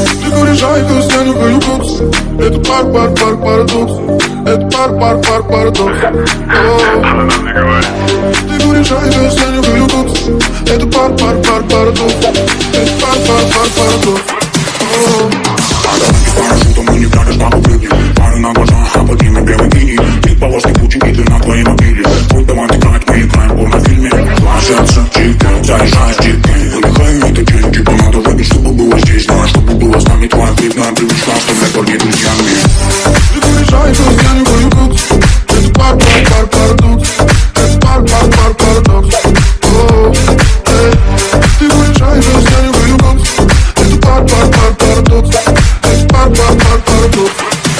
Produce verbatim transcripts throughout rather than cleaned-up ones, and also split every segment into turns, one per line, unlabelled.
Ты говоришь, айкос, я не говорю кокс. Это пар, пар, пар, парадокс. Это пар, пар, пар, парадокс. Ты говоришь, айкос, я не говорю кокс. Это пар, пар, пар, парадокс. Это пар, пар, пар, парадокс.
Парашютом мы не прячешь, как укрытие. Пары на глазах, а под ними белый гений. Бит полоски кучи гитлы на твоей мобиле. Будь давай играть, мы играем в порнофильме. Ложатся чики, заряжаешь чики. Выдыхай это день, типа надо выпить, чтобы было здесь. Знаю, чтобы было с нами твоя вредная привычка, оставлять парней друзьями.
Ты говоришь, айкос, я не говорю кокс. Это пар, пар, пар, парадокс. Это пар, пар, пар, парадокс. Ты говоришь, айкос, я не говорю кокс. Это пар, пар, пар, парадокс. Это пар, пар, пар, парадокс.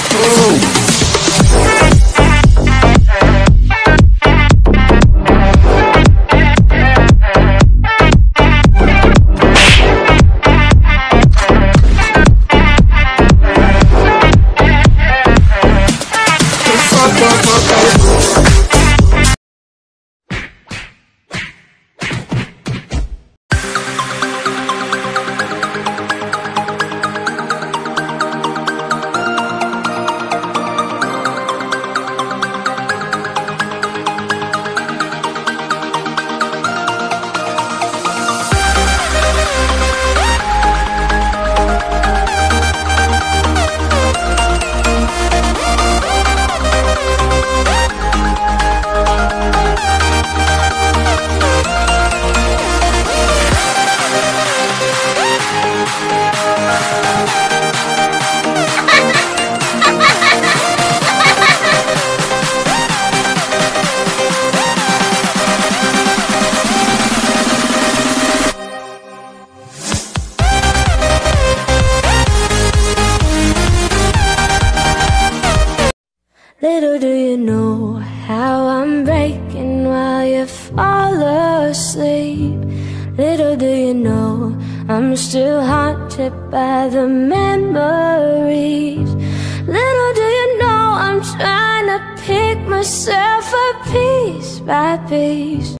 Little do you know how I'm breaking while you fall asleep. Little do you know I'm still haunted by the memories. Little do you know I'm trying to pick myself up piece by piece.